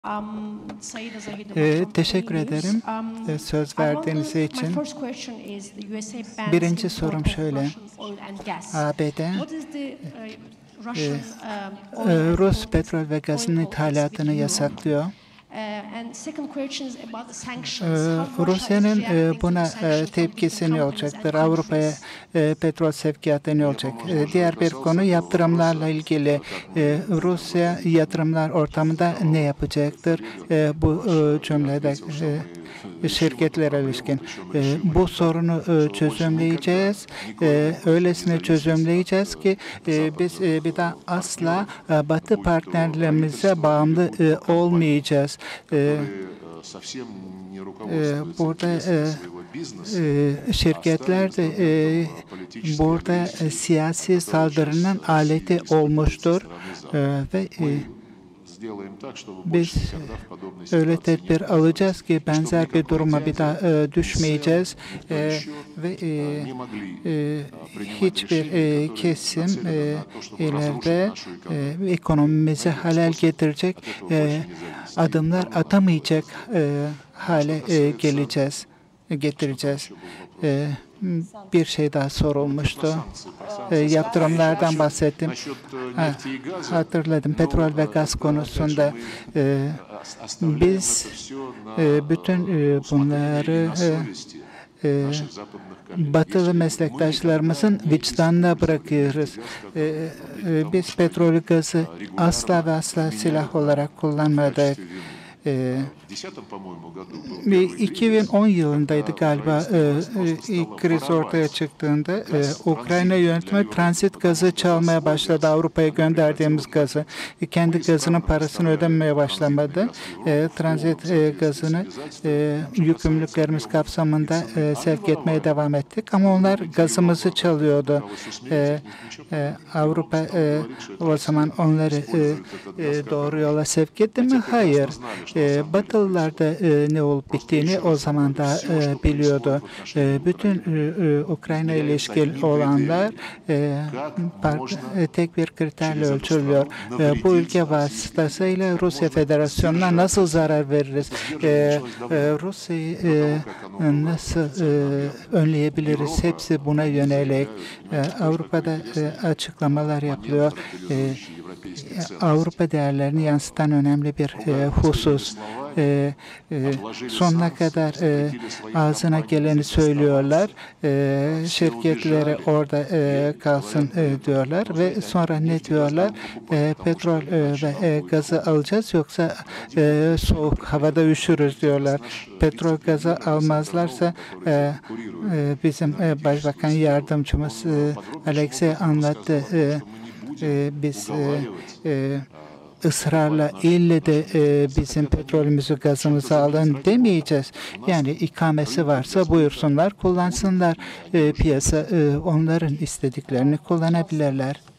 Teşekkür ederim söz verdiğiniz için. Birinci sorum şöyle. ABD Rus petrol ve gazın ithalatını yasaklıyor. Rusya'nın buna tepkisi ne olacaktır? Avrupa'ya petrol sevkiyatı ne olacak? Diğer bir konu yaptırımlarla ilgili. Rusya yatırımlar ortamında ne yapacaktır? Bu cümlede şirketlere ilişkin. Bu sorunu çözümleyeceğiz. Öylesine çözümleyeceğiz ki biz bir daha asla Batı partnerlerimize bağımlı olmayacağız. Burada şirketler de burada siyasi saldırının aleti olmuştur ve biz öyle tedbir alacağız ki benzer bir duruma bir daha düşmeyeceğiz ve hiçbir kesim ileride ekonomimize halel getirecek adımlar atamayacak hale getireceğiz. Bir şey daha sorulmuştu. Yaptırımlardan bahsettim. Hatırladım. Petrol ve gaz konusunda biz bütün bunları Batılı meslektaşlarımızın vicdanına bırakıyoruz. Biz petrol gazı asla ve asla silah olarak kullanmadık. 2010 yılındaydı galiba ilk kriz ortaya çıktığında Ukrayna yönetimi transit gazı çalmaya başladı. Avrupa'ya gönderdiğimiz gazı. Kendi gazının parasını ödemeye başlamadı. Transit gazını yükümlülüklerimiz kapsamında sevk etmeye devam ettik. Ama onlar gazımızı çalıyordu. Avrupa o zaman onları doğru yola sevk etti mi? Hayır. Batılılar da ne olup bittiğini o zaman da biliyordu. Bütün Ukrayna ile ilişkili olanlar tek bir kriterle ölçülüyor. Bu ülke vasıtasıyla Rusya Federasyonu'na nasıl zarar veririz? Rusya'yı nasıl önleyebiliriz? Hepsi buna yönelik. Avrupa'da açıklamalar yapılıyor. Avrupa değerlerini yansıtan önemli bir husus. Sonuna kadar ağzına geleni söylüyorlar. Şirketleri orada kalsın diyorlar ve sonra ne diyorlar? Petrol ve gazı alacağız yoksa soğuk havada üşürüz diyorlar. Petrol gazı almazlarsa bizim Başbakan Yardımcımız Alexey anlattı. Biz ısrarla ille de bizim petrolümüzü, gazımızı alın demeyeceğiz. Yani ikamesi varsa buyursunlar, kullansınlar. Piyasa onların istediklerini kullanabilirler.